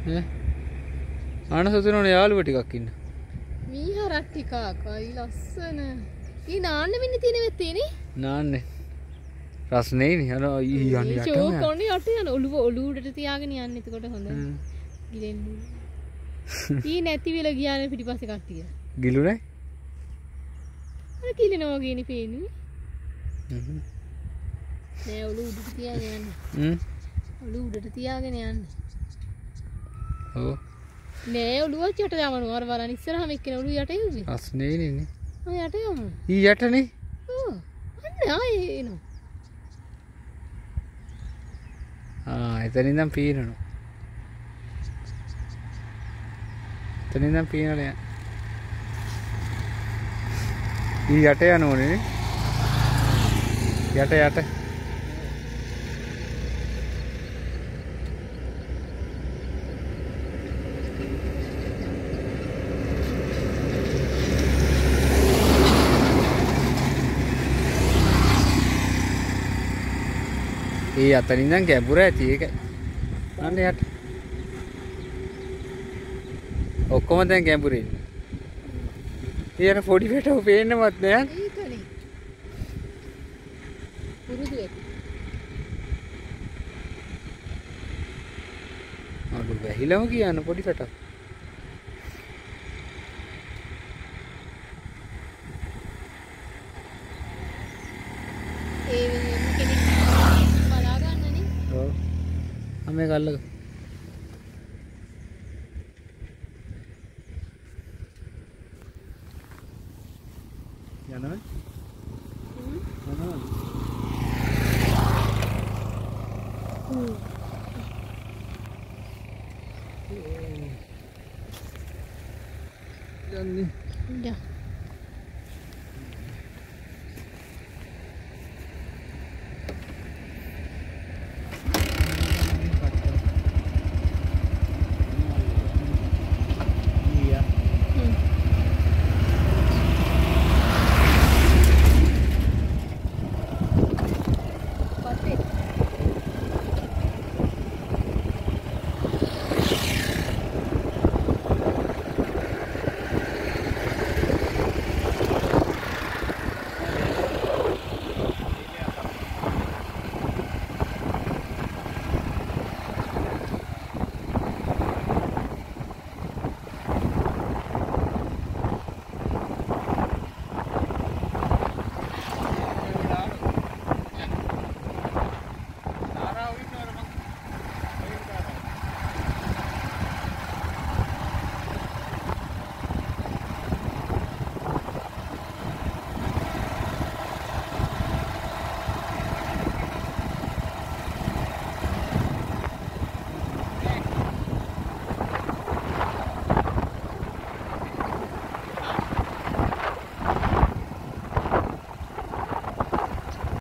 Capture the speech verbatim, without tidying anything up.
ඈ ආනසතුනෝනේ යාළුව ටිකක් ඉන්න. මීහරක් ටිකක් අයි ලස්සන. ඊ නාන්න වෙන්නේ තියෙන වෙත්තේනේ. නාන්නේ. රස්නේ නේ අර ඊ යන්නේ යට. චෝ කොන්නේ යට යන ඔළුව ඔළුව උඩට තියාගෙන යන්නේ එතකොට හොඳයි. ගිලෙන්නේ. ඊ නැති වෙලා ගියානේ පිටිපස්සේ කට්ටිය. ගිලුනේ? අර කිලිනවා වගේනේ පේන්නේ. හ්ම්. නෑ ඔළුව උඩට තියාගෙන යන්නේ. හ්ම්. ඔළුව උඩට තියාගෙන යන්නේ. ඔව්. නෑ ඔළුවත් යට යවනවා. අර බලන්න ඉස්සරහම එක්කෙනා ඔළුව යට යුවේ. රස්නේ නේ. ආ යට යමු. ඊ යටනේ. ඔව්. අන්න ආයේ එනවා. ආ එතන ඉඳන් පීනනවා. එතන ඉඳන් පීනනවා. ඊ යට යනෝනේ නේ. යට යට. ඒ අතන ඉඳන් ගැඹුර ඇති ඒක. අන්න යට. ඔක්කොම දැන් ගැඹුරේ. ඊයන පොඩි වැටව පේන්නවත් නෑ. ඒකනේ. පුරුදු වෙත්. අඩු වැහිලම කියන්න පොඩි වැටව. ඒ වෙනම කෙනෙක් බලා ගන්නනේ. ඔව්. අම්මේ කල්ලක. යනවා. හ්ම්. යනවා. හ්ම්. යන්නේ. යා.